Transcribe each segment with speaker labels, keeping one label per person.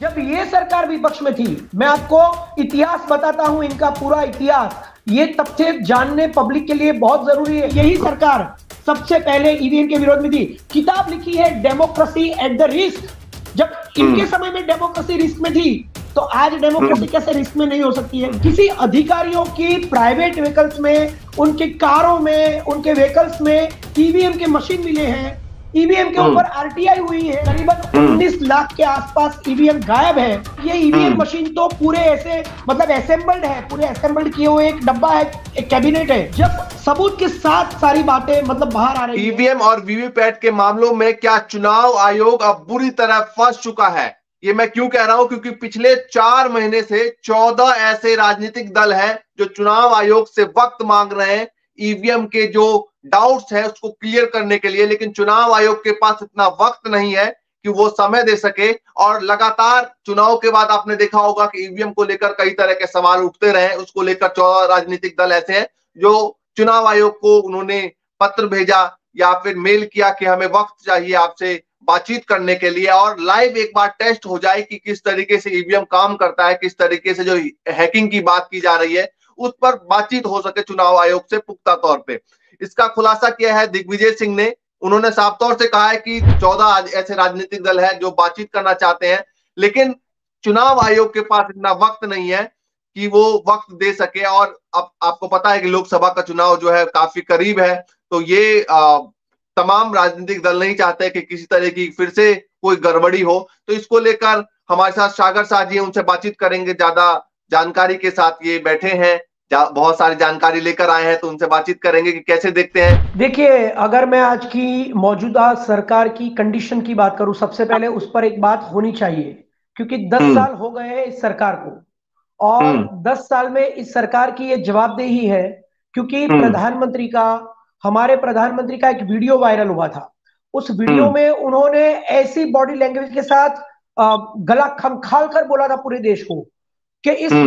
Speaker 1: जब ये सरकार विपक्ष में थी, मैं आपको इतिहास बताता हूं, इनका पूरा इतिहास, ये तथ्य जानने पब्लिक के लिए बहुत जरूरी है। यही सरकार सबसे पहले ईवीएम के विरोध में थी। किताब लिखी है डेमोक्रेसी एट द रिस्क। जब इनके समय में डेमोक्रेसी रिस्क में थी, तो आज डेमोक्रेसी कैसे रिस्क में नहीं हो सकती है? किसी अधिकारियों की प्राइवेट व्हीकल्स में, उनके कारों में, उनके व्हीकल्स में ईवीएम के मशीन मिले हैं। ईवीएम के ऊपर आरटीआई हुई है। करीबन 19 लाख के आसपास ईवीएम गायब है। ये ईवीएम मशीन तो पूरे ऐसे मतलब असेंबल्ड है, पूरे असेंबल्ड किए हुए एक डब्बा है, एक कैबिनेट है। जब सबूत के साथ सारी बातें मतलब बाहर आ रही है।
Speaker 2: ईवीएम और वीवीपैट के मामलों में क्या चुनाव आयोग अब बुरी तरह फंस चुका है? ये मैं क्यों कह रहा हूं, क्योंकि पिछले 4 महीने से 14 ऐसे राजनीतिक दल हैं जो चुनाव आयोग से वक्त मांग रहे हैं ईवीएम के जो डाउट्स है उसको क्लियर करने के लिए, लेकिन चुनाव आयोग के पास इतना वक्त नहीं है कि वो समय दे सके। और लगातार चुनाव के बाद आपने देखा होगा कि ईवीएम को लेकर कई तरह के सवाल उठते रहे। उसको लेकर 14 राजनीतिक दल ऐसे हैं जो चुनाव आयोग को उन्होंने पत्र भेजा या फिर मेल किया कि हमें वक्त चाहिए आपसे बातचीत करने के लिए, और लाइव एक बार टेस्ट हो जाए कि किस तरीके से ईवीएम काम करता है, किस तरीके से जो हैकिंग की बात की जा रही है उस पर बातचीत हो सके चुनाव आयोग से पुख्ता तौर पे। इसका खुलासा किया है दिग्विजय सिंह ने। उन्होंने साफ तौर से कहा है कि 14 ऐसे राजनीतिक दल हैं जो बातचीत करना चाहते हैं, लेकिन चुनाव आयोग के पास इतना वक्त नहीं है कि वो वक्त दे सके। और अब आपको पता है कि लोकसभा का चुनाव जो है काफी करीब है, तो ये तमाम राजनीतिक दल नहीं चाहते कि किसी तरह की फिर से कोई गड़बड़ी हो। तो इसको लेकर हमारे साथ सागर साह जी, उनसे बातचीत करेंगे, ज्यादा जानकारी के साथ ये बैठे हैं, बहुत सारी जानकारी लेकर आए हैं, तो उनसे बातचीत करेंगे कि कैसे देखते हैं।
Speaker 1: देखिए, अगर मैं आज की मौजूदा सरकार की कंडीशन की बात करूं, सबसे पहले उस पर एक बात होनी चाहिए, क्योंकि 10 साल हो गए हैं इस सरकार को, और 10 साल में इस सरकार की ये जवाबदेही है। क्योंकि हमारे प्रधानमंत्री का एक वीडियो वायरल हुआ था। उस वीडियो में उन्होंने ऐसी बॉडी लैंग्वेज के साथ गला खंखाल कर बोला था पूरे देश को कि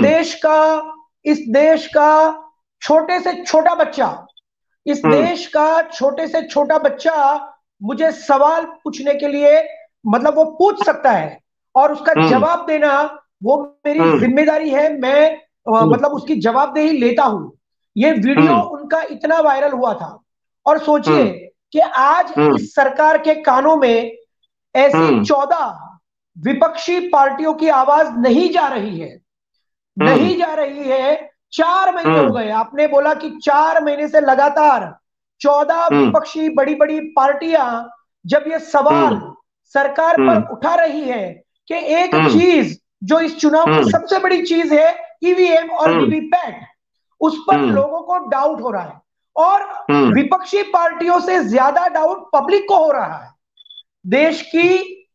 Speaker 1: इस देश का छोटे से छोटा बच्चा, इस देश का छोटे से छोटा बच्चा मुझे सवाल पूछने के लिए मतलब वो पूछ सकता है, और उसका जवाब देना वो मेरी जिम्मेदारी है। मैं मतलब उसकी जवाबदेही लेता हूं। ये वीडियो उनका इतना वायरल हुआ था। और सोचिए कि आज इस सरकार के कानों में ऐसी 14 विपक्षी पार्टियों की आवाज नहीं जा रही है, नहीं जा रही है। 4 महीने हो गए, आपने बोला कि 4 महीने से लगातार 14 विपक्षी बड़ी बड़ी पार्टियां जब ये सवाल सरकार पर उठा रही है कि एक चीज जो इस चुनाव की सबसे बड़ी चीज है ईवीएम और वीवीपैट, उस पर लोगों को डाउट हो रहा है। और विपक्षी पार्टियों से ज्यादा डाउट पब्लिक को हो रहा है। देश की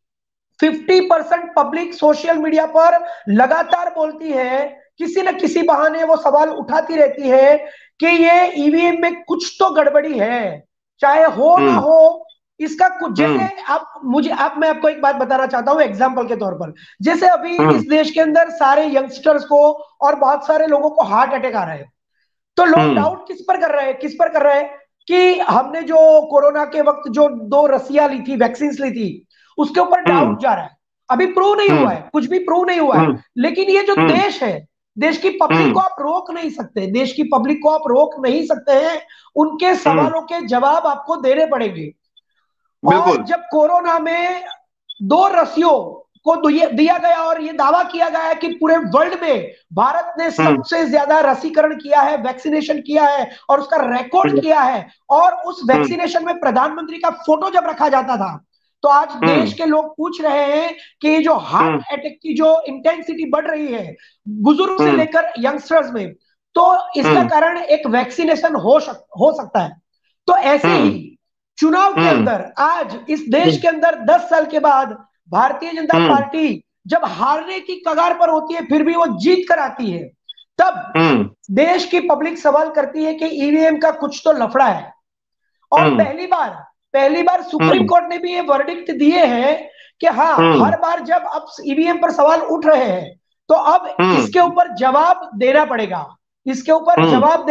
Speaker 1: 50% पब्लिक सोशल मीडिया पर लगातार बोलती है, किसी न किसी बहाने वो सवाल उठाती रहती है कि ये ईवीएम में कुछ तो गड़बड़ी है, चाहे हो ना हो। इसका कुछ जैसे मैं आपको एक बात बताना चाहता हूं एग्जांपल के तौर पर। जैसे अभी इस देश के अंदर सारे यंगस्टर्स को और बहुत सारे लोगों को हार्ट अटैक आ रहे हैं, तो लोग डाउट किस पर कर रहे हैं कि हमने जो कोरोना के वक्त जो 2 रस्सियां ली थी, वैक्सीन ली थी, उसके ऊपर डाउट जा रहा है। अभी प्रूव नहीं हुआ है, कुछ भी प्रूव नहीं हुआ है। लेकिन ये जो देश है, देश की पब्लिक को आप रोक नहीं सकते, देश की पब्लिक को आप रोक नहीं सकते हैं। उनके सवालों के जवाब आपको देने पड़ेंगे। और जब कोरोना में 2 रस्सियों को दिया गया और ये दावा किया गया है कि पूरे वर्ल्ड में भारत ने सबसे ज्यादा रसीकरण किया है, वैक्सीनेशन किया है और उसका रिकॉर्ड किया है, और उस वैक्सीनेशन में प्रधानमंत्री का फोटो जब रखा जाता था, तो आज देश के लोग पूछ रहे हैं कि जो हार्ट अटैक की जो इंटेंसिटी बढ़ रही है बुजुर्ग से लेकर यंगस्टर्स में, तो इसका कारण एक वैक्सीनेशन हो सकता है। तो ऐसे ही चुनाव के अंदर आज इस देश के अंदर 10 साल के बाद भारतीय जनता पार्टी जब हारने की कगार पर होती है फिर भी वो जीत कर आती है, तब देश की पब्लिक सवाल करती है कि ईवीएम का कुछ तो लफड़ा है। और पहली बार सुप्रीम कोर्ट ने भी ये वर्डिक्ट दिए हैं कि हाँ, हर बार जब अब ईवीएम पर सवाल उठ रहे हैं तो अब इसके ऊपर जवाब देना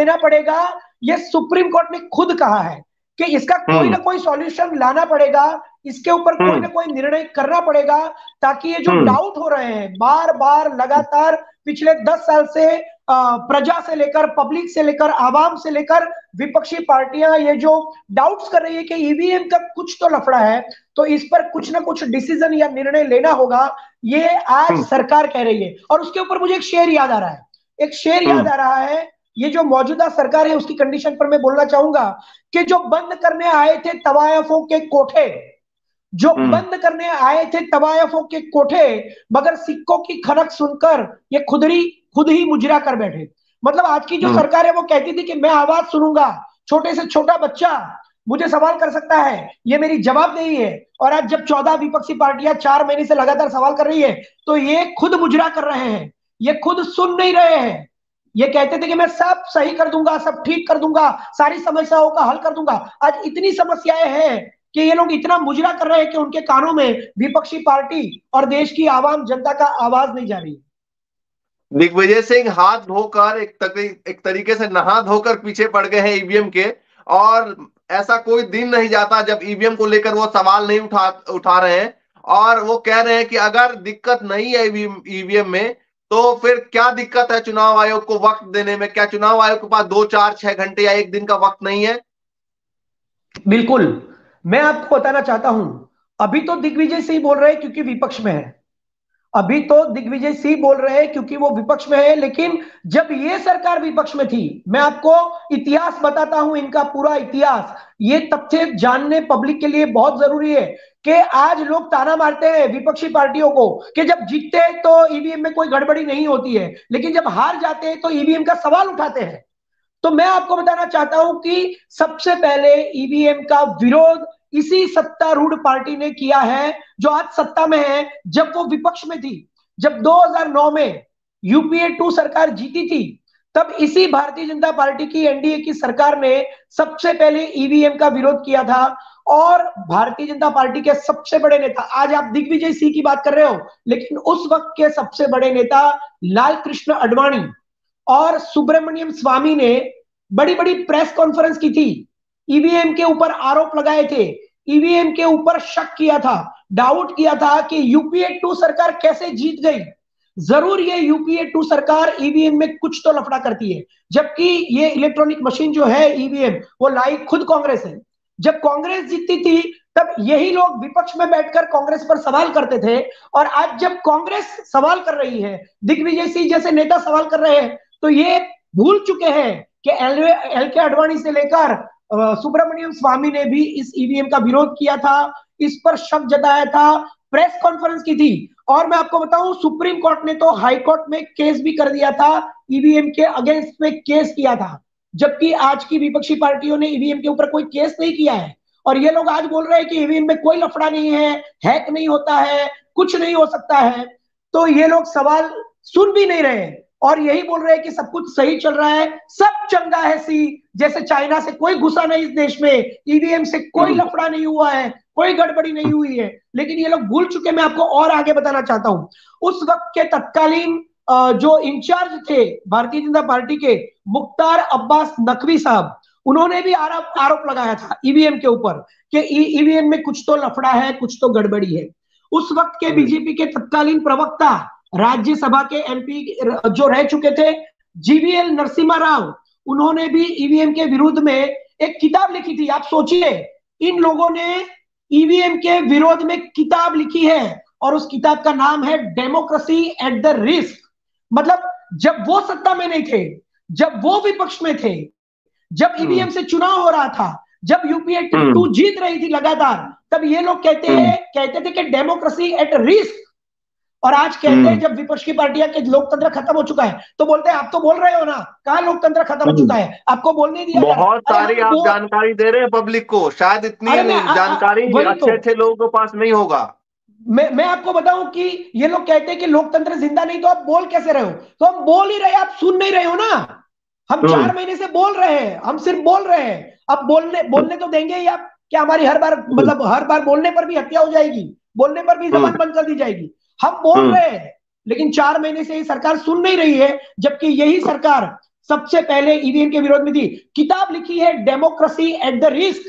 Speaker 1: पड़ेगा। ये सुप्रीम कोर्ट ने खुद कहा है कि इसका कोई ना कोई सॉल्यूशन लाना पड़ेगा, इसके ऊपर कोई ना कोई निर्णय करना पड़ेगा, ताकि ये जो डाउट हो रहे हैं बार बार लगातार पिछले 10 साल से प्रजा से लेकर, पब्लिक से लेकर, आवाम से लेकर विपक्षी पार्टियां ये जो डाउट्स कर रही है कि ईवीएम का कुछ तो लफड़ा है, तो इस पर कुछ ना कुछ डिसीजन या निर्णय लेना होगा, ये आज सरकार कह रही है। और उसके ऊपर मुझे एक शेर याद आ रहा है, एक शेर याद आ रहा है। ये जो मौजूदा सरकार है उसकी कंडीशन पर मैं बोलना चाहूंगा कि जो बंद करने आए थे तवायफों के कोठे, जो बंद करने आए थे तवायफों के कोठे, मगर सिक्कों की खनक सुनकर ये खुद ही मुजरा कर बैठे। मतलब आज की जो सरकार है वो कहती थी कि मैं आवाज सुनूंगा, छोटे से छोटा बच्चा मुझे सवाल कर सकता है, ये मेरी जवाबदेही है। और आज जब 14 विपक्षी पार्टियां 4 महीने से लगातार सवाल कर रही है, तो ये खुद मुजरा कर रहे हैं, ये खुद सुन नहीं रहे हैं। ये कहते थे कि मैं सब सही कर दूंगा, सब ठीक कर दूंगा, सारी समस्याओं का हल कर दूंगा। आज इतनी समस्याएं हैं कि ये लोग इतना मुजरा कर रहे हैं कि उनके कानों में विपक्षी पार्टी और देश की आवाम जनता का आवाज नहीं जा रही।
Speaker 2: दिग्विजय सिंह हाथ धोकर एक तरीके से नहा धोकर पीछे पड़ गए हैं ईवीएम के, और ऐसा कोई दिन नहीं जाता जब ईवीएम को लेकर वो सवाल नहीं उठा रहे हैं। और वो कह रहे हैं कि अगर दिक्कत नहीं है ईवीएम में, तो फिर क्या दिक्कत है चुनाव आयोग को वक्त देने में? क्या चुनाव आयोग के पास 2, 4, 6 घंटे या एक दिन का वक्त नहीं है?
Speaker 1: बिल्कुल, मैं आपको बताना चाहता हूं, अभी तो दिग्विजय सिंह बोल रहे हैं क्योंकि विपक्ष में है, अभी तो दिग्विजय सिंह बोल रहे हैं क्योंकि वो विपक्ष में है। लेकिन जब ये सरकार विपक्ष में थी, मैं आपको इतिहास बताता हूं, इनका पूरा इतिहास, ये तथ्य जानने पब्लिक के लिए बहुत जरूरी है कि आज लोग ताना मारते हैं विपक्षी पार्टियों को कि जब जीतते हैं तो ईवीएम में कोई गड़बड़ी नहीं होती है, लेकिन जब हार जाते हैं तो ईवीएम का सवाल उठाते हैं। तो मैं आपको बताना चाहता हूं कि सबसे पहले ईवीएम का विरोध इसी सत्तारूढ़ पार्टी ने किया है जो आज सत्ता में है। जब वो विपक्ष में थी, जब 2009 में यूपीए 2 सरकार जीती थी, तब इसी भारतीय जनता पार्टी की, एनडीए की सरकार ने सबसे पहले ईवीएम का विरोध किया था। और भारतीय जनता पार्टी के सबसे बड़े नेता, आज आप दिग्विजय सिंह की बात कर रहे हो, लेकिन उस वक्त के सबसे बड़े नेता लाल कृष्ण आडवाणी और सुब्रमण्यम स्वामी ने बड़ी बड़ी प्रेस कॉन्फ्रेंस की थी, ईवीएम के ऊपर आरोप लगाए थे, ईवीएम के ऊपर शक किया था, डाउट किया था कि यूपीए 2 सरकार कैसे जीत गई। जरूर ये यूपीए 2 सरकार ईवीएम में कुछ तो लफड़ा करती है, जबकि ये इलेक्ट्रॉनिक मशीन जो है ईवीएम, वो लाई खुद कांग्रेस है। जब कांग्रेस जीतती थी तब यही लोग विपक्ष में बैठकर कांग्रेस पर सवाल करते थे, और आज जब कांग्रेस सवाल कर रही है, दिग्विजय सिंह जैसे नेता सवाल कर रहे हैं, तो ये भूल चुके हैं कि एल के आडवाणी से लेकर सुब्रमण्यम स्वामी ने भी इस ईवीएम का विरोध किया था, इस पर शक जताया था, प्रेस कॉन्फ्रेंस की थी। और मैं आपको बताऊं, सुप्रीम कोर्ट ने तो हाई कोर्ट में केस भी कर दिया था, ईवीएम के अगेंस्ट में केस किया था, जबकि आज की विपक्षी पार्टियों ने ईवीएम के ऊपर कोई केस नहीं किया है। और ये लोग आज बोल रहे हैं कि ईवीएम में कोई लफड़ा नहीं है, हैक नहीं होता है, कुछ नहीं हो सकता है। तो ये लोग सवाल सुन भी नहीं रहे और यही बोल रहे हैं कि सब कुछ सही चल रहा है, सब चंगा है सी, जैसे चाइना से कोई घुसा नहीं इस देश में, ईवीएम से कोई लफड़ा नहीं हुआ है, कोई गड़बड़ी नहीं हुई है। लेकिन ये लोग भूल चुके, मैं आपको और आगे बताना चाहता हूं, उस वक्त के तत्कालीन जो इंचार्ज थे भारतीय जनता पार्टी के, मुख्तार अब्बास नकवी साहब, उन्होंने भी आरोप लगाया था ईवीएम के ऊपर कि ईवीएम में कुछ तो लफड़ा है, कुछ तो गड़बड़ी है। उस वक्त के बीजेपी के तत्कालीन प्रवक्ता, राज्यसभा के एमपी जो रह चुके थे, जीवीएल नरसिम्हा राव, उन्होंने भी ईवीएम के विरुद्ध में एक किताब लिखी थी। आप सोचिए, इन लोगों ने ईवीएम के विरोध में किताब लिखी है और उस किताब का नाम है डेमोक्रेसी एट द रिस्क। मतलब जब वो सत्ता में नहीं थे, जब वो विपक्ष में थे, जब ईवीएम से चुनाव हो रहा था, जब यूपीए 2 जीत रही थी लगातार, तब ये लोग कहते थे कि डेमोक्रेसी एट रिस्क। और आज कहते हैं जब विपक्ष की पार्टियां के लोकतंत्र खत्म हो चुका है, तो बोलते हैं आप तो बोल रहे हो ना, कहां लोकतंत्र खत्म हो चुका है, आपको बोलने दिया।
Speaker 2: बहुत सारी आप जानकारी दे रहे हैं पब्लिक को, शायद इतनी जानकारी अच्छे लोगों के पास नहीं होगा।
Speaker 1: मैं आपको बताऊं कि ये लोग कहते हैं कि लोकतंत्र जिंदा नहीं, तो आप बोल कैसे रहे हो? तो हम बोल ही रहे, आप सुन नहीं रहे हो ना। हम 4 महीने से बोल रहे हैं, हम सिर्फ बोल रहे हैं। अब बोलने तो देंगे ही आप? क्या हमारी हर बार, मतलब हर बार बोलने पर भी हत्या हो जाएगी, बोलने पर भी जबान बंद कर दी जाएगी? हम बोल रहे हैं, लेकिन 4 महीने से ये सरकार सुन नहीं रही है, जबकि यही सरकार सबसे पहले ईवीएम के विरोध में थी। किताब लिखी है डेमोक्रेसी एट द रिस्क,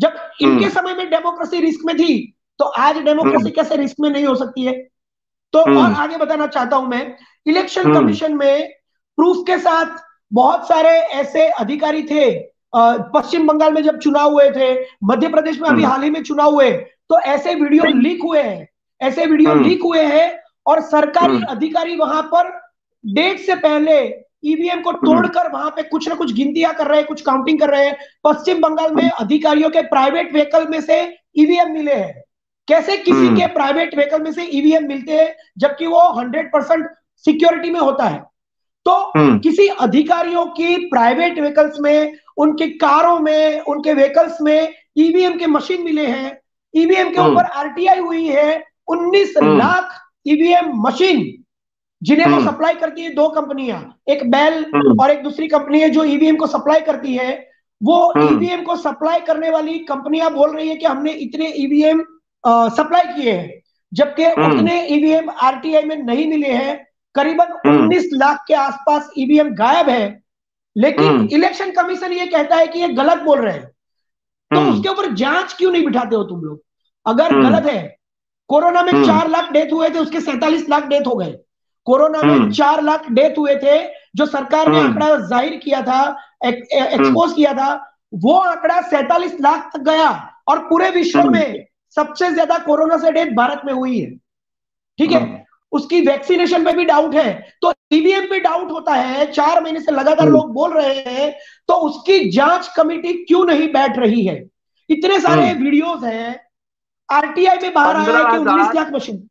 Speaker 1: जब इनके समय में डेमोक्रेसी रिस्क में थी, तो आज डेमोक्रेसी कैसे रिस्क में नहीं हो सकती है? तो और आगे बताना चाहता हूं मैं, इलेक्शन कमीशन में प्रूफ के साथ बहुत सारे ऐसे अधिकारी थे। पश्चिम बंगाल में जब चुनाव हुए थे, मध्य प्रदेश में अभी हाल ही में चुनाव हुए, तो ऐसे वीडियो लीक हुए हैं, ऐसे वीडियो लीक हुए हैं, और सरकारी अधिकारी वहां पर डेट से पहले ईवीएम को तोड़कर वहां पे कुछ ना कुछ गिनतियां कर रहे हैं, कुछ काउंटिंग कर रहे हैं। पश्चिम बंगाल में अधिकारियों के प्राइवेट व्हीकल में से ईवीएम मिले हैं। कैसे किसी के प्राइवेट व्हीकल में से ईवीएम मिलते हैं, जबकि वो 100% सिक्योरिटी में होता है? तो किसी अधिकारियों की प्राइवेट व्हीकल्स में, उनके कारों में, उनके व्हीकल्स में ईवीएम के मशीन मिले हैं। ईवीएम के ऊपर आरटीआई हुई है। 19 लाख ईवीएम मशीन, जिन्हें वो सप्लाई करती है दो कंपनियां, एक बेल और एक दूसरी कंपनी है जो ईवीएम को सप्लाई करती है। वो ईवीएम को सप्लाई करने वाली कंपनियां बोल रही है कि हमने इतने ईवीएम सप्लाई किए हैं, जबकि उतने ईवीएम आरटीआई में नहीं मिले हैं। करीबन 19 लाख के आसपास ईवीएम गायब है, लेकिन इलेक्शन कमीशन ये कहता है कि ये गलत बोल रहे हैं। तो उसके ऊपर जांच क्यों नहीं बिठाते हो तुम लोग? अगर गलत है, कोरोना में 4 लाख डेथ हुए थे, उसके 47 लाख डेथ हो गए। कोरोना में 4 लाख डेथ हुए थे, जो सरकार ने आंकड़ा जाहिर किया था, एक्सपोज किया था, वो आंकड़ा 47 लाख तक गया, और पूरे विश्व में सबसे ज्यादा कोरोना से डेथ भारत में हुई है। ठीक है, उसकी वैक्सीनेशन पे भी डाउट है, तो ईवीएम पे डाउट होता है। 4 महीने से लगातार लोग बोल रहे हैं, तो उसकी जांच कमेटी क्यों नहीं बैठ रही है? इतने सारे वीडियोस हैं, आरटीआई में बाहर आया है कि 19 लाख मशीन।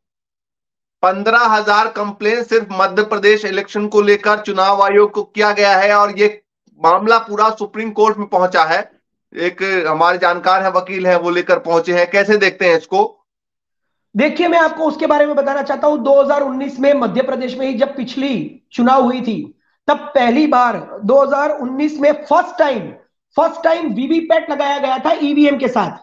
Speaker 2: 15,000 कंप्लेन सिर्फ मध्य प्रदेश इलेक्शन को लेकर चुनाव आयोग को किया गया है, और ये मामला पूरा सुप्रीम कोर्ट में पहुंचा है। एक हमारे जानकार है, वकील है, वो लेकर पहुंचे हैं। कैसे देखते हैं इसको?
Speaker 1: देखिए, मैं आपको उसके बारे में बताना चाहता हूं। 2019 में मध्य प्रदेश में ही जब पिछली चुनाव हुई थी, तब पहली बार 2019 में फर्स्ट टाइम वीवीपैट लगाया गया था ईवीएम के साथ।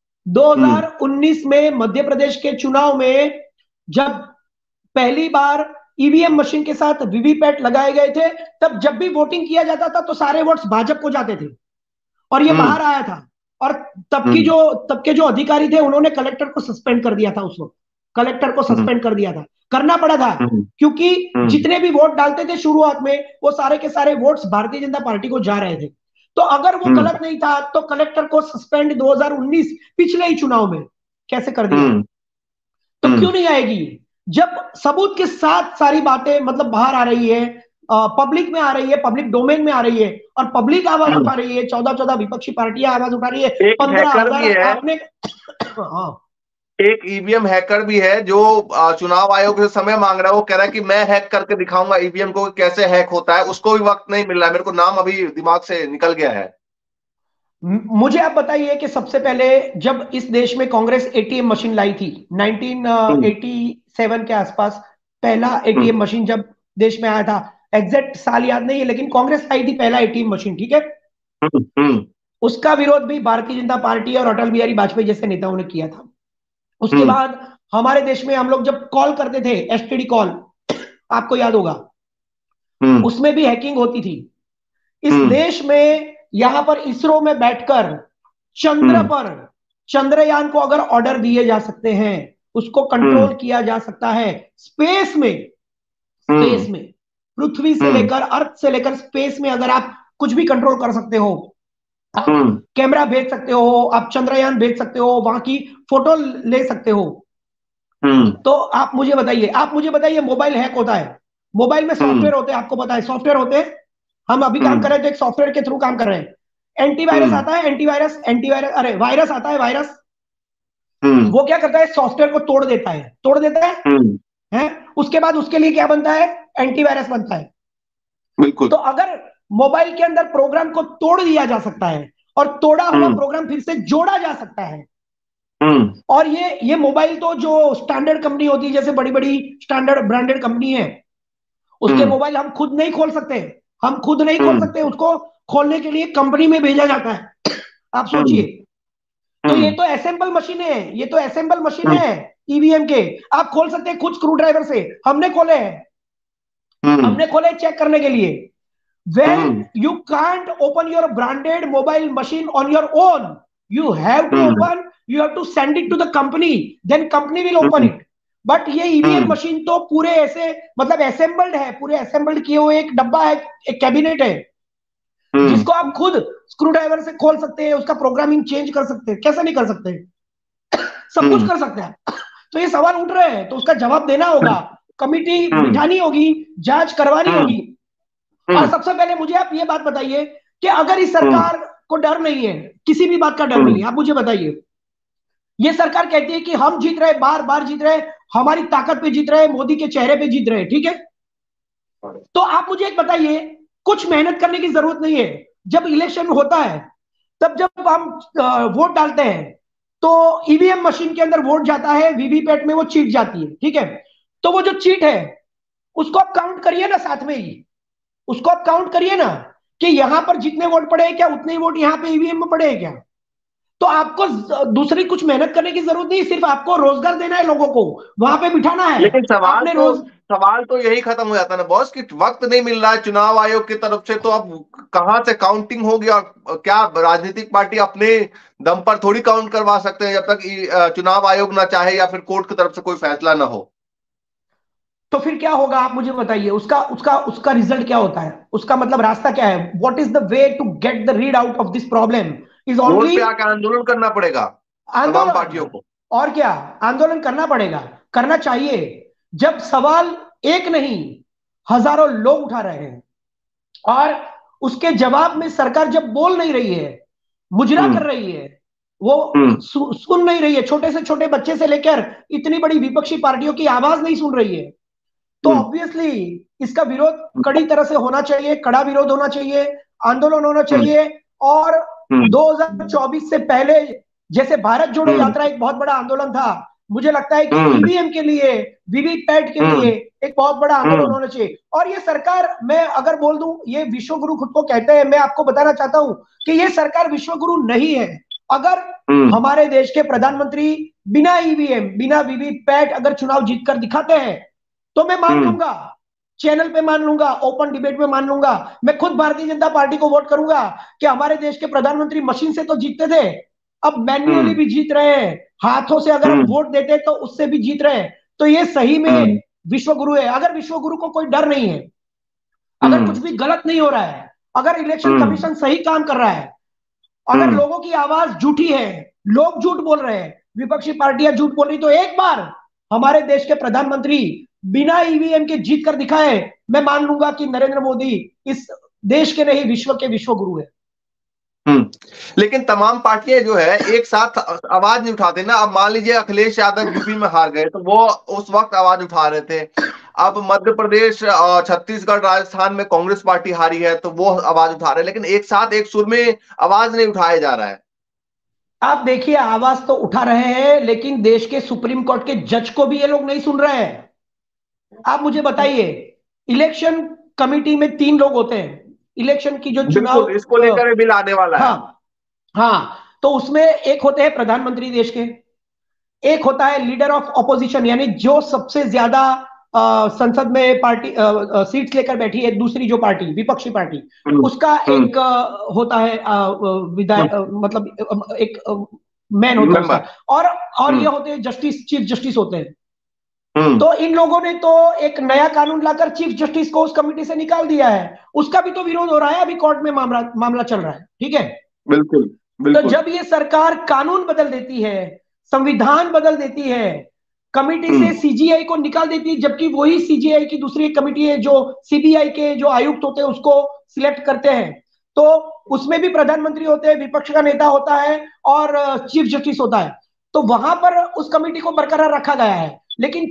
Speaker 1: 2019 में मध्य प्रदेश के चुनाव में जब पहली बार ईवीएम मशीन के साथ वीवीपैट लगाए गए थे, तब जब भी वोटिंग किया जाता था तो सारे वोट्स भाजपा को जाते थे, और ये बाहर आया था। और तब के जो अधिकारी थे, उन्होंने कलेक्टर को सस्पेंड कर दिया था। उस वक्त कलेक्टर को सस्पेंड कर दिया था, करना पड़ा था, क्योंकि जितने भी वोट डालते थे शुरुआत में, वो सारे के सारे वोट्स भारतीय जनता पार्टी को जा रहे थे। तो अगर वो गलत नहीं था, तो कलेक्टर को सस्पेंड 2019 पिछले ही चुनाव में कैसे कर दिया? तो क्यों नहीं आएगी? जब सबूत के साथ सारी बातें मतलब बाहर आ रही है, पब्लिक में आ रही है, पब्लिक डोमेन में आ रही है, और पब्लिक आवाज उठा रही है, 14 विपक्षी पार्टियां आवाज उठा रही है, 15,000 आपने
Speaker 2: एक ईवीएम हैकर भी है जो चुनाव आयोग से समय मांग रहा है। वो कह रहा है कि मैं हैक करके दिखाऊंगा ईवीएम को, कैसे हैक होता है। उसको भी वक्त नहीं मिल रहा है, मेरे को नाम अभी दिमाग से निकल गया है।
Speaker 1: मुझे आप बताइए कि सबसे पहले जब इस देश में कांग्रेस एटीएम मशीन लाई थी 1987 के आसपास, पहला एटीएम मशीन जब देश में आया था, एग्जैक्ट साल याद नहीं है, लेकिन कांग्रेस लाई थी पहला एटीएम मशीन। ठीक है, उसका विरोध भी भारतीय जनता पार्टी और अटल बिहारी वाजपेयी जैसे नेताओं ने किया था। उसके बाद हमारे देश में हम लोग जब कॉल करते थे, एसटीडी कॉल, आपको याद होगा, उसमें भी हैकिंग होती थी। इस देश में यहां पर इसरो में बैठकर चंद्र पर चंद्रयान को अगर ऑर्डर दिए जा सकते हैं, उसको कंट्रोल किया जा सकता है। स्पेस में पृथ्वी से लेकर, अर्थ से लेकर स्पेस में अगर आप कुछ भी कंट्रोल कर सकते हो, आप कैमरा भेज सकते हो, आप चंद्रयान भेज सकते हो, वहां की फोटो ले सकते हो, तो आप मुझे बताइए मोबाइल हैक होता है, मोबाइल में सॉफ्टवेयर होते हैं, आपको पता है सॉफ्टवेयर होते हैं। हम अभी काम कर रहे हैं तो एक सॉफ्टवेयर के थ्रू काम कर रहे हैं। एंटीवायरस आता है, एंटीवायरस अरे वायरस आता है, वायरस वो क्या करता है, सॉफ्टवेयर को तोड़ देता है, उसके बाद उसके लिए क्या बनता है, एंटीवायरस बनता है।
Speaker 2: बिल्कुल।
Speaker 1: तो अगर मोबाइल के अंदर प्रोग्राम को तोड़ दिया जा सकता है, और तोड़ा हुआ प्रोग्राम फिर से जोड़ा जा सकता है, और ये मोबाइल तो जो स्टैंडर्ड कंपनी होती है, जैसे बड़ी बड़ी स्टैंडर्ड ब्रांडेड कंपनी है, उसके मोबाइल हम खुद नहीं खोल सकते, उसको खोलने के लिए कंपनी में भेजा जाता है। आप सोचिए, तो ये तो असेंबल मशीन है ईवीएम के। आप खोल सकते हैं खुद स्क्रू ड्राइवर से, हमने खोले चेक करने के लिए। When you can't open your branded mobile machine on your own, you have to open, you have to send it to the company, then company will open it. But ये EVM machine तो पूरे ऐसे मतलब assembled है, पूरे assembled किए हुए एक डब्बा है, एक कैबिनेट है, जिसको आप खुद स्क्रू ड्राइवर से खोल सकते हैं, उसका प्रोग्रामिंग चेंज कर सकते हैं। कैसे नहीं कर सकते? सब कुछ कर सकते हैं। तो ये सवाल उठ रहे हैं, तो उसका जवाब देना होगा, कमिटी बिठानी होगी, जांच करवानी होगी। और सबसे पहले मुझे आप ये बात बताइए कि अगर इस सरकार को डर नहीं है, किसी भी बात का डर नहीं है, आप मुझे बताइए, ये सरकार कहती है कि हम जीत रहे, बार बार जीत रहे, हमारी ताकत पे जीत रहे, मोदी के चेहरे पे जीत रहे, ठीक है, तो आप मुझे एक बताइए, कुछ मेहनत करने की जरूरत नहीं है। जब इलेक्शन होता है, तब जब हम वोट डालते हैं, तो ईवीएम मशीन के अंदर वोट जाता है, वीवीपैट में वो चीट जाती है, ठीक है, तो वो जो चीट है उसको आप काउंट करिए ना, साथ में ही उसको आप काउंट करिए ना, कि यहां पर जितने वोट पड़े हैं क्या उतने ही वोट यहां पे ईवीएम में पड़े हैं क्या? तो आपको दूसरी कुछ मेहनत करने की जरूरत नहीं, सिर्फ आपको रोजगार देना है, लोगों को वहां पे बिठाना है।
Speaker 2: लेकिन
Speaker 1: आपने
Speaker 2: सवाल तो यही खत्म हो जाता है ना बॉस, कि वक्त नहीं मिल रहा है चुनाव आयोग की तरफ से, तो अब कहां से काउंटिंग होगी? और क्या राजनीतिक पार्टी अपने दम पर थोड़ी काउंट करवा सकते हैं जब तक चुनाव आयोग ना चाहे या फिर कोर्ट की तरफ से कोई फैसला ना हो?
Speaker 1: तो फिर क्या होगा, आप मुझे बताइए, उसका उसका उसका रिजल्ट क्या होता है, उसका मतलब रास्ता क्या है? What is the way to get the read out of this problem? Is
Speaker 2: road
Speaker 1: only
Speaker 2: पे आकर आंदोलन करना पड़ेगा तमाम
Speaker 1: आंदोलन।
Speaker 2: पार्टियों को।
Speaker 1: और क्या, आंदोलन करना पड़ेगा, करना चाहिए। जब सवाल एक नहीं, हजारों लोग उठा रहे हैं, और उसके जवाब में सरकार जब बोल नहीं रही है, मुजरा कर रही है, वो सुन नहीं रही है, छोटे से छोटे बच्चे से लेकर इतनी बड़ी विपक्षी पार्टियों की आवाज नहीं सुन रही है, तो ऑब्वियसली इसका विरोध कड़ी तरह से होना चाहिए, कड़ा विरोध होना चाहिए, आंदोलन होना चाहिए। और 2024 से पहले जैसे भारत जोड़ो यात्रा एक बहुत बड़ा आंदोलन था, मुझे लगता है कि ईवीएम के लिए, वीवीपैट के लिए एक बहुत बड़ा आंदोलन होना चाहिए। और ये सरकार, मैं अगर बोल दूं, ये विश्व गुरु खुद को कहते हैं, मैं आपको बताना चाहता हूं कि ये सरकार विश्व गुरु नहीं है। अगर हमारे देश के प्रधानमंत्री बिना ईवीएम, बिना वीवीपैट अगर चुनाव जीतकर दिखाते हैं, तो मैं मान लूंगा, चैनल पे मान लूंगा, ओपन डिबेट में मान लूंगा, मैं खुद भारतीय जनता पार्टी को वोट करूंगा कि हमारे देश के प्रधानमंत्री मशीन से तो जीतते थे, अब मैन्युअली भी जीत रहे हैं, हाथों से अगर हम वोट देते तो उससे भी जीत रहे हैं। तो ये सही में विश्व गुरु है। अगर विश्व गुरु को कोई डर नहीं है, अगर कुछ भी गलत नहीं हो रहा है, अगर इलेक्शन कमीशन सही काम कर रहा है, अगर लोगों की आवाज झूठी है, लोग झूठ बोल रहे हैं, विपक्षी पार्टियां झूठ बोल रही, तो एक बार हमारे देश के प्रधानमंत्री बिना ईवीएम के जीत कर दिखाए, मैं मान लूंगा कि नरेंद्र मोदी इस देश के नहीं, विश्व के विश्व गुरु है।
Speaker 2: लेकिन तमाम पार्टियां जो है एक साथ आवाज नहीं उठाते ना। अब मान लीजिए अखिलेश यादव यूपी में हार गए, तो वो उस वक्त आवाज उठा रहे थे। अब मध्य प्रदेश, छत्तीसगढ़, राजस्थान में कांग्रेस पार्टी हारी है, तो वो आवाज उठा रहे हैं, लेकिन एक साथ एक सुर में आवाज नहीं उठाया जा रहा है।
Speaker 1: आप देखिए, आवाज तो उठा रहे हैं, लेकिन देश के सुप्रीम कोर्ट के जज को भी ये लोग नहीं सुन रहे हैं। आप मुझे बताइए, इलेक्शन कमिटी में 3 लोग होते हैं, इलेक्शन की जो चुनाव,
Speaker 2: इसको लेकर बिल आने वाला है।
Speaker 1: हाँ हाँ, तो उसमें एक होते हैं प्रधानमंत्री देश के, एक होता है लीडर ऑफ ऑपोजिशन, यानी जो सबसे ज्यादा संसद में पार्टी सीट्स लेकर बैठी है, दूसरी जो पार्टी, विपक्षी पार्टी, उसका एक होता है विधायक, मतलब एक मैन होता है उसका। और ये होते हैं जस्टिस, चीफ जस्टिस होते हैं। तो इन लोगों ने तो एक नया कानून लाकर चीफ जस्टिस को उस कमेटी से निकाल दिया है, उसका भी तो विरोध हो रहा है, अभी कोर्ट में मामला चल रहा है, ठीक है।
Speaker 2: बिल्कुल
Speaker 1: तो जब ये सरकार कानून बदल देती है, संविधान बदल देती है, कमिटी से सीजीआई को निकाल देती है, जबकि वही सीजीआई की दूसरी एक कमिटी है जो सीबीआई के जो आयुक्त होते हैं उसको सिलेक्ट करते हैं, तो उसमें भी प्रधानमंत्री होते हैं, विपक्ष का नेता होता है और चीफ जस्टिस होता है, तो वहां पर उस कमिटी को बरकरार रखा गया है। लेकिन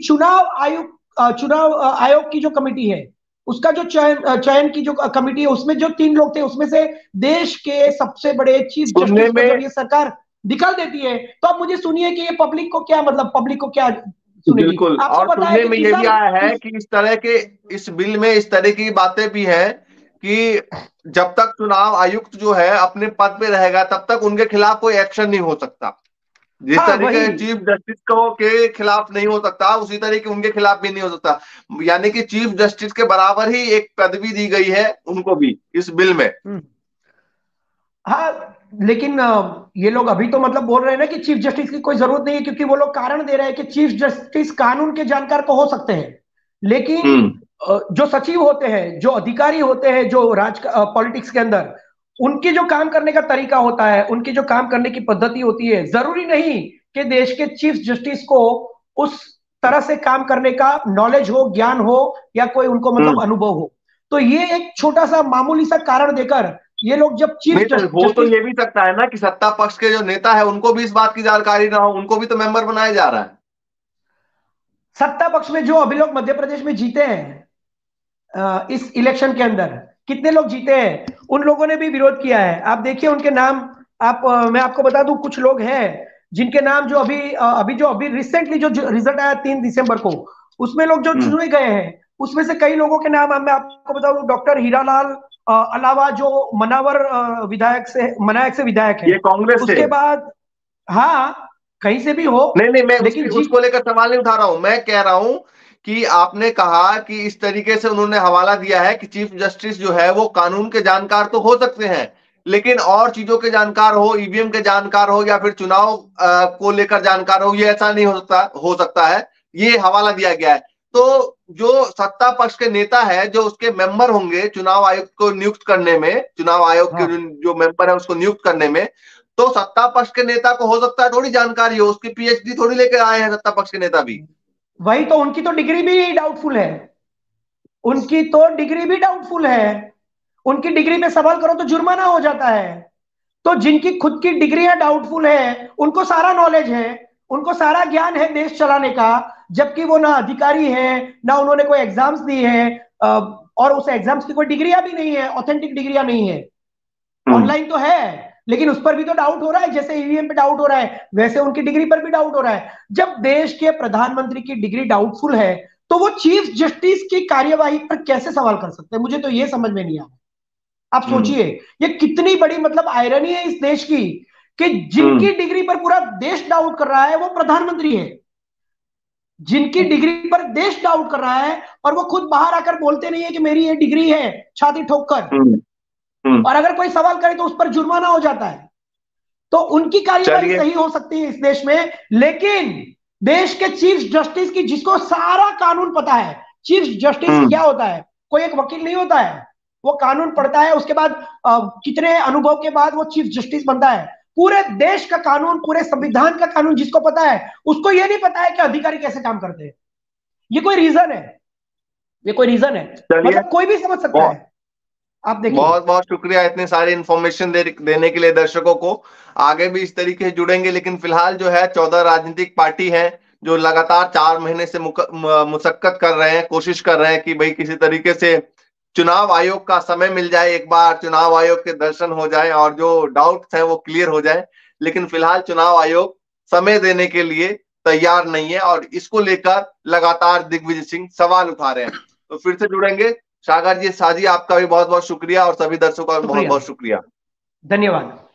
Speaker 1: चुनाव आयोग की जो कमिटी है, उसका जो चयन की जो कमिटी है, उसमें जो 3 लोग थे, उसमें से देश के सबसे बड़े चीफ जस्टिस को जब ये सरकार निकाल देती है, तो अब मुझे सुनिए कि ये पब्लिक को क्या, मतलब पब्लिक को क्या सुनेगी?
Speaker 2: बिल्कुल। और सुनने में ये भी आया है कि इस तरह के, इस बिल में इस तरह की बातें भी हैं कि जब तक चुनाव आयुक्त जो है अपने पद पे रहेगा, तब तक उनके खिलाफ कोई एक्शन नहीं हो सकता। जिस तरीके चीफ जस्टिस को के खिलाफ नहीं हो सकता, उसी तरीके उनके खिलाफ भी नहीं हो सकता। यानी कि चीफ जस्टिस के बराबर ही एक पदवी दी गई है उनको भी इस बिल में।
Speaker 1: हाँ, लेकिन ये लोग अभी तो मतलब बोल रहे हैं ना कि चीफ जस्टिस की कोई जरूरत नहीं है, क्योंकि वो लोग कारण दे रहे हैं कि चीफ जस्टिस कानून के जानकार को हो सकते हैं, लेकिन
Speaker 2: हम्म।
Speaker 1: जो सचिव होते हैं, जो अधिकारी होते हैं, जो पॉलिटिक्स के अंदर, उनकी जो काम करने का तरीका होता है, उनकी जो काम करने की पद्धति होती है, जरूरी नहीं कि देश के चीफ जस्टिस को उस तरह से काम करने का नॉलेज हो, ज्ञान हो, या कोई उनको मतलब
Speaker 2: हम्म।
Speaker 1: अनुभव हो। तो ये एक छोटा सा मामूली सा कारण देकर ये लोग जब चीफ
Speaker 2: नहीं तो हो तो
Speaker 1: जस्टिस,
Speaker 2: ये भी सकता है ना कि सत्ता पक्ष के जो नेता है उनको भी इस बात की जानकारी ना हो, उनको भी तो मेंबर बनाया जा रहा है।
Speaker 1: सत्ता पक्ष में जो अभी लोग मध्य प्रदेश में जीते हैं इस इलेक्शन के अंदर, कितने लोग जीते हैं, उन लोगों ने भी विरोध किया है। आप देखिए उनके नाम। मैं आपको बता दूं, कुछ लोग हैं जिनके नाम जो अभी रिसेंटली जो रिजल्ट आया 3 दिसंबर को, उसमें लोग जो
Speaker 2: हम्म।
Speaker 1: चुने गए हैं, उसमें से कई लोगों के नाम मैं आपको बता दूं, डॉक्टर हीरालाल अलावा जो मनावर से विधायक है।
Speaker 2: ये कांग्रेस से।
Speaker 1: उसके बाद, हाँ, कहीं से भी हो,
Speaker 2: नहीं नहीं, मैं
Speaker 1: लेकिन जी,
Speaker 2: उसको लेकर सवाल नहीं उठा रहा हूं। मैं कह रहा हूं कि आपने कहा कि इस तरीके से उन्होंने हवाला दिया है कि चीफ जस्टिस जो है वो कानून के जानकार तो हो सकते हैं, लेकिन और चीजों के जानकार हो, ईवीएम के जानकार हो, या फिर चुनाव को लेकर जानकार हो, ये ऐसा नहीं हो सकता है। ये हवाला दिया गया है। तो जो सत्ता पक्ष के नेता है, जो उसके मेंबर होंगे चुनाव आयोग को नियुक्त करने में, चुनाव आयोग के
Speaker 1: हाँ,
Speaker 2: जो मेंबर है उसको नियुक्त करने में, तो सत्ता पक्ष के नेता को हो सकता है थोड़ी जानकारी हो, उसकी पीएचडी थोड़ी लेके आए हैं सत्ता पक्ष के नेता भी।
Speaker 1: वही तो, उनकी तो डिग्री भी डाउटफुल है। उनकी तो डिग्री भी डाउटफुल है। उनकी डिग्री पे सवाल करो तो जुर्माना हो जाता है। तो जिनकी खुद की डिग्रियां डाउटफुल है, उनको सारा नॉलेज है, उनको सारा ज्ञान है देश चलाने का, जबकि वो ना अधिकारी है, ना उन्होंने कोई एग्जाम्स दी है, और उस एग्जाम्स की कोई डिग्रियां भी नहीं है, ऑथेंटिक डिग्रियां नहीं है।
Speaker 2: हम्म।
Speaker 1: ऑनलाइन तो है, लेकिन उस पर भी तो डाउट हो रहा है, जैसे ईवीएम पे डाउट हो रहा है, वैसे उनकी डिग्री पर भी डाउट हो रहा है। जब देश के प्रधानमंत्री की डिग्री डाउटफुल है, तो वो चीफ जस्टिस की कार्यवाही पर कैसे सवाल कर सकते हैं? मुझे तो ये समझ में नहीं आ रहा। आप
Speaker 2: हम्म।
Speaker 1: सोचिए, ये कितनी बड़ी मतलब आयरनी है इस देश की, कि
Speaker 2: हम्म।
Speaker 1: जिनकी डिग्री पर पूरा देश डाउट कर रहा है वो प्रधानमंत्री है। जिनकी डिग्री पर देश डाउट कर रहा है, और वो खुद बाहर आकर बोलते नहीं है कि मेरी ये डिग्री है, छाती ठोक कर।
Speaker 2: हम्म। हम्म।
Speaker 1: और अगर कोई सवाल करे तो उस पर जुर्माना हो जाता है। तो उनकी कार्यवाही
Speaker 2: चलिए।
Speaker 1: सही हो सकती है इस देश में, लेकिन देश के चीफ जस्टिस की, जिसको सारा कानून पता है, चीफ जस्टिस
Speaker 2: हम्म।
Speaker 1: क्या होता है? कोई एक वकील नहीं होता है। वो कानून पढ़ता है, उसके बाद कितने अनुभव के बाद वो चीफ जस्टिस बनता है। पूरे देश का कानून, पूरे संविधान का कानून जिसको पता है, उसको ये नहीं पता है कि अधिकारी कैसे काम करते हैं। ये कोई रीजन है? ये कोई रीजन है?
Speaker 2: चलिए।
Speaker 1: मतलब कोई भी समझ सकता
Speaker 2: बहुत
Speaker 1: है। आप देखिए।
Speaker 2: बहुत बहुत शुक्रिया इतने सारे इंफॉर्मेशन देने के लिए दर्शकों को। आगे भी इस तरीके से जुड़ेंगे, लेकिन फिलहाल जो है 14 राजनीतिक पार्टी हैं जो लगातार 4 महीने से मुशक्कत कर रहे हैं, कोशिश कर रहे हैं कि भाई किसी तरीके से चुनाव आयोग का समय मिल जाए, एक बार चुनाव आयोग के दर्शन हो जाए और जो डाउट्स हैं वो क्लियर हो जाए। लेकिन फिलहाल चुनाव आयोग समय देने के लिए तैयार नहीं है, और इसको लेकर लगातार दिग्विजय सिंह सवाल उठा रहे हैं। तो फिर से जुड़ेंगे। सागर जी, साजी, आपका भी बहुत बहुत शुक्रिया, और सभी दर्शकों का बहुत
Speaker 1: शुक्रिया,
Speaker 2: बहुत शुक्रिया।
Speaker 1: धन्यवाद।